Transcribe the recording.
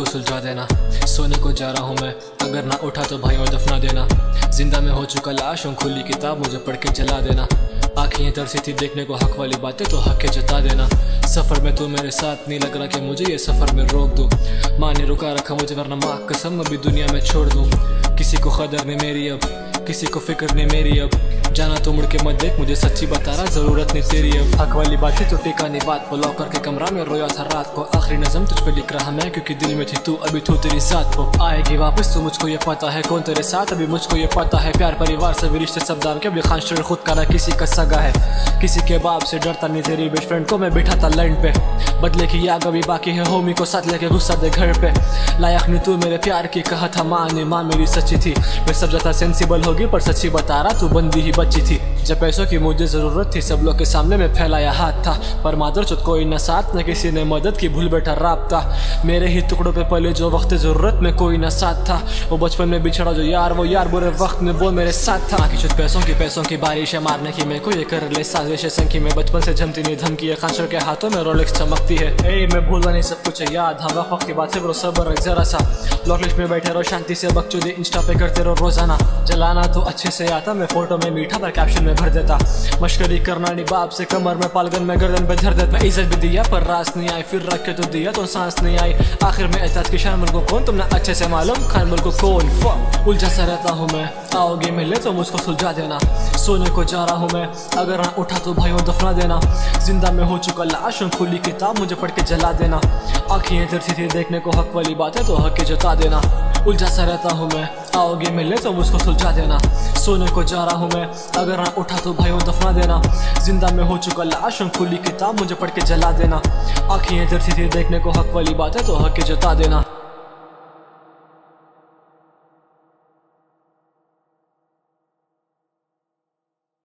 मुझको सुलझा देना। सोने को जा रहा हूँ मैं, अगर ना उठा तो भाइयों दफना देना। जिंदा में हो चुका लाश हूँ, खुली किताब मुझे पढ़ के जला देना। आँखें तरसी थी देखने को हक वाली बातें, तो हक के जता देना। सफ़र में तू मेरे साथ नहीं लग रहा कि मुझे ये सफ़र में रोक दूँ। माँ ने रुका रखा मुझे, वरना माँ कसम अभी दुनिया में छोड़ दूँ। किसी को कदर नहीं मेरी अब, किसी को फिक्र नहीं मेरी अब। जाना तो मुड़ के मत देख, मुझे सच्ची बता रहा जरूरत नहीं तेरी अब। हक वाली बातें तो टिका नहीं बात को, लॉकर के कमरा में रोया था रात को। आखिरी नज़म तुझ पे लिख रहा मैं, क्योंकि दिल में थी तू, अभी तू तेरी साथ को आएगी वापस। तू मुझको ये पता है, कौन तेरे साथ अभी मुझको ये पता है। प्यार परिवार सभी रिश्ते सब दाम के, अभी खानशर खुद का ना किसी का सगा है। किसी के बाप से डरता नहीं, तेरी बेस्ट फ्रेंड को मैं बिठा था लैंड पे। बदले की याद अभी बाकी है, होमी को साथ लेके गुस्सा दे घर पे। लायक नहीं तू मेरे प्यार की, कहा था माँ ने, माँ मेरी सच्ची थी। मैं सब ज्यादा सेंसिबल होगी, पर सच्ची बता रहा तू बंदी ही बच्ची थी। जब पैसों की मुझे जरूरत थी, सब लोग के सामने में फैलाया हाथ था। पर मादर चौथ कोई न साथ, न किसी ने मदद की, भूल बैठा राब्ता। मेरे ही टुकड़ों पे पले जो वक्त जरूरत में कोई न साथ था। वो बचपन में बिछड़ा जो यार, वो यार बुरे वक्त में वो मेरे साथ था। कि चुत पैसों की बारिश है मारने की, मेरे को ये कर ले साजिश संकी में। बचपन से जमती नहीं धमकी है, खानसर के हाथों में रोलेक्स चमकती है। ए मैं भूलना नहीं सब कुछ है याद, हाँ वक्त की बात है ब्रो, सबर रख जरा सा। ब्लॉकलिस्ट में बैठे रहो शांति से, बकचोदी इंस्टा पे करते रहो रोजाना। जलाना तो अच्छे से आता, मैं फोटो में मीठा पर कैप्शन में भर देता। मशकरी करना नहीं बाप से, कमर में पालगन में गर्दन पे धर देता। इज्जत भी दिया पर रास नहीं आई, फिर रख के तो दिया तो सांस नहीं आई। आखिर में एहसास की शान मुझको कौन, तुमने अच्छे से मालूम खान मुझको कौन। उलझा सा रहता हूँ मैं, आओगे मिले तो मुझको सुलझा देना। सोने को जा रहा हूँ मैं, अगर ना उठा तो भाइयों दफना देना। जिंदा में हो चुका लाश हूँ, खुली किताब मुझे पढ़ के जला देना। आँखें तरसी थी देखने को हक वाली बातें, तो हक के जता देना। उलझा सा रहता हूँ मैं, आओगे मिले तो मुझको सुलझा देना। सोने को जा रहा हूँ मैं, अगर ना उठा तो भाइयों दफना देना। जिंदा में हो चुका लाश हूँ, खुली किताब मुझे पढ़ के जला देना। आँखें तरसी थी देखने को हक वाली बातें, तो हक के जता देना।